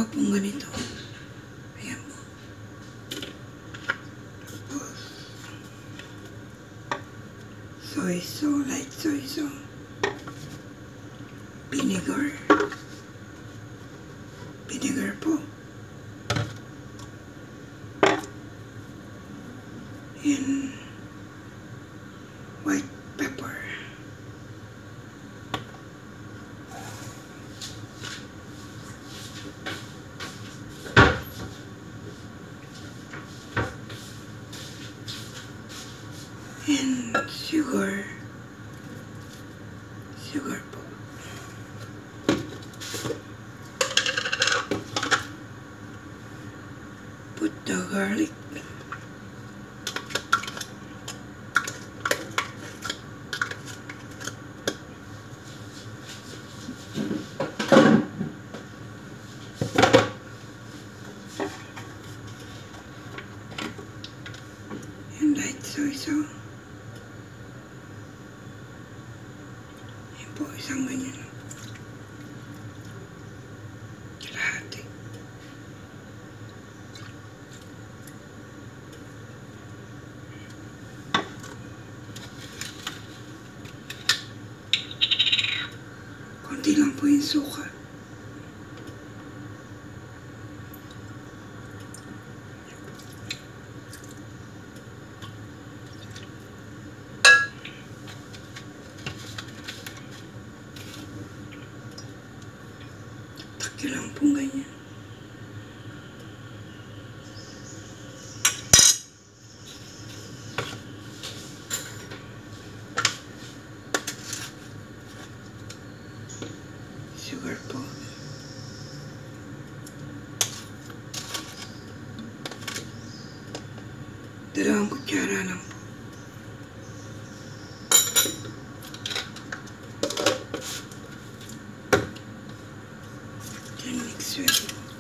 dalawa pong ganito. Ayan po. Soy sauce, light soy sauce. Vinegar. Vinegar po. And white pepper. And sugar. Sugar po. Put the garlic. And light soy sauce. Yan po, isang ganyan. Kalahati. Konti lang po yung suka. Takyo lang po ganyan. Sugar po. Dalawang kutsara lang po. Then mix well.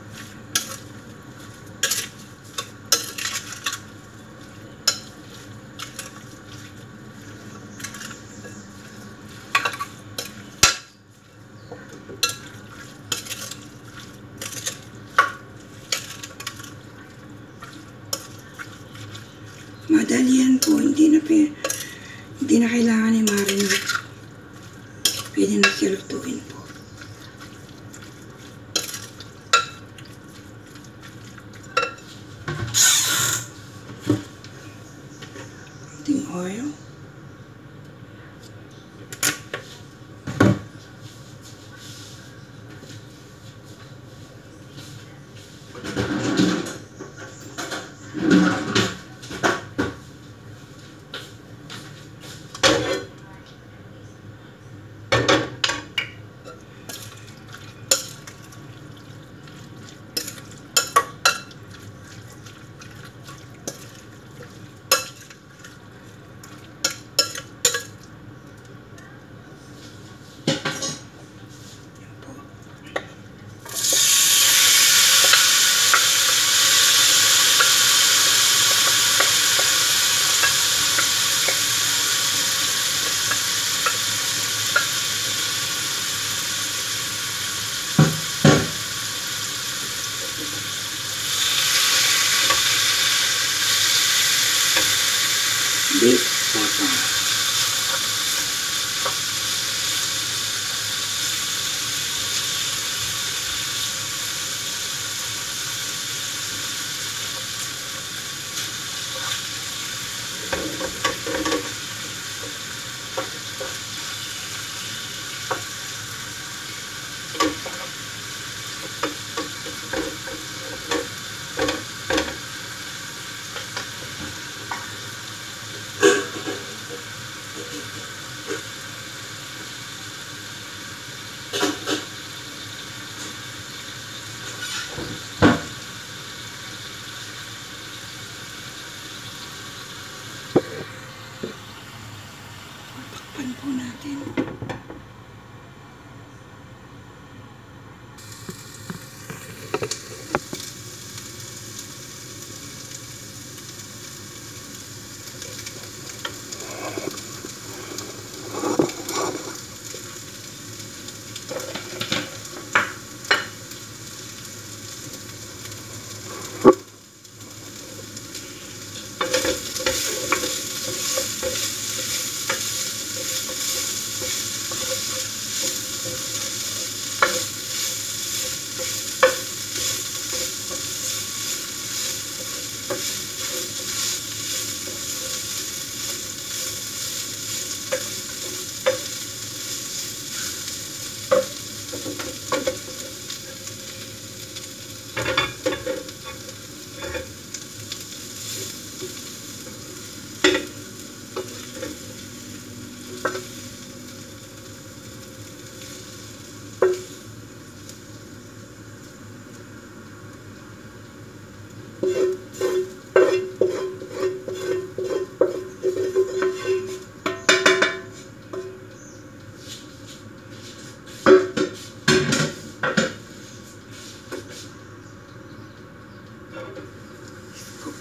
Madali yan po, hindi na kailangan i-marinate. Pwede na siya lutuin po. Konting oil.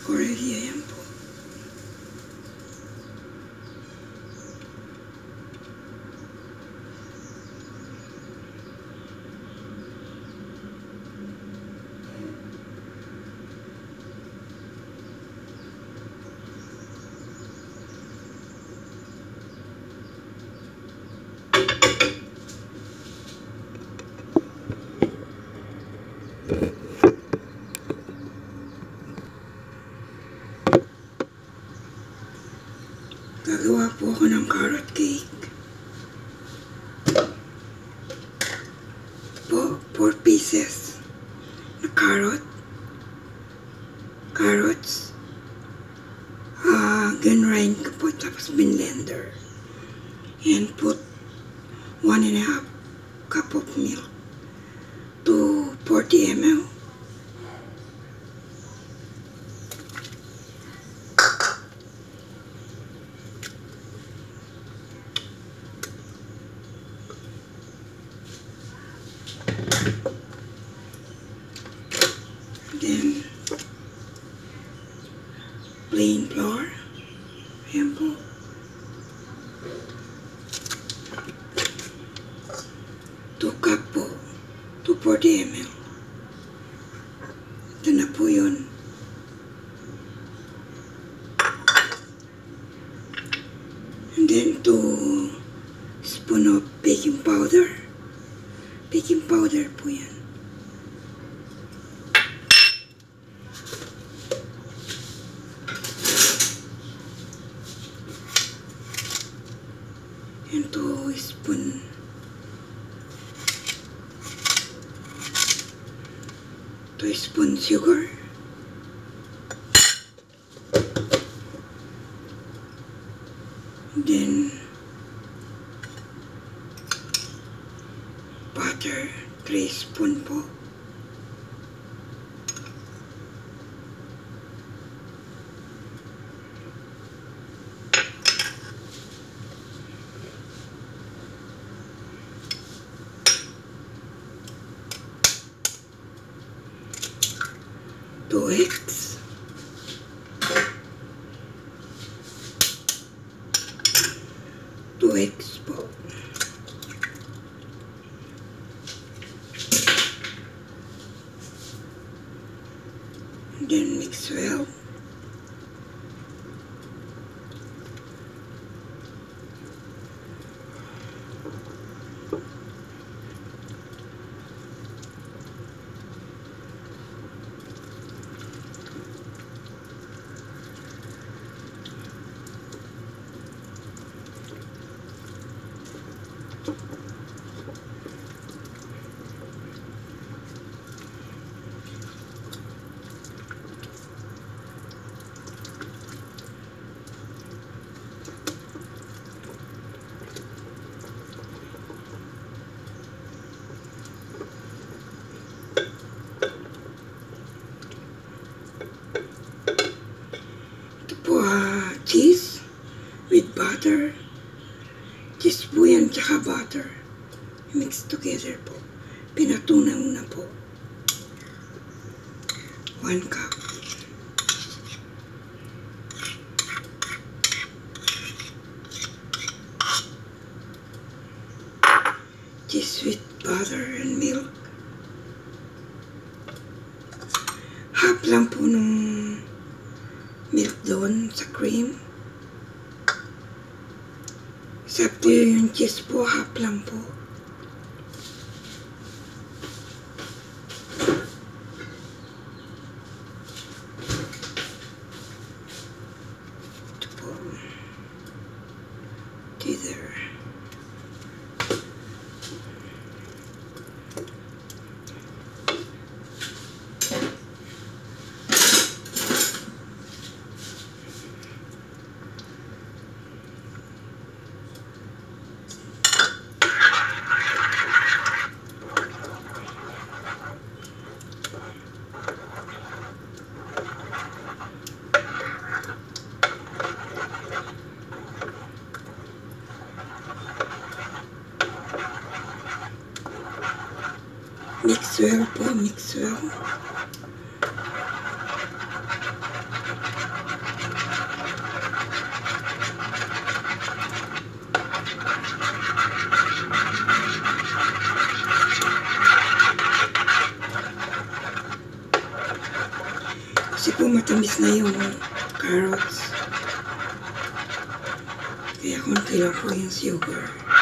po ready. Ayan po. Gagawa po ako ng carrot cake. Po, 4 pieces na carrots, ganrain ko po, tapos blender. And put 1.5 cup of milk to 40 ml. Then, plain flour. Ayan po. 2 cup po. 240 ml. Ito na po yun. And then 2 spoon of baking powder. Baking powder po yan. And 2 spoon sugar. And then butter, 3 spoon po. Two eggs. Two eggs po. And then mix well. Cheese with butter. Cheese po yan, tsaka butter. Mix together po. Pinatunaw na po. 1 cup. Cheese with butter and milk. Half lang po nung milk doon sa cream. Sakto yung cheese po, half lang po. Ito po. Together. Mix well po, mix well. Kasi po matamis na yung carrots. Kaya konti lang po yung sugar.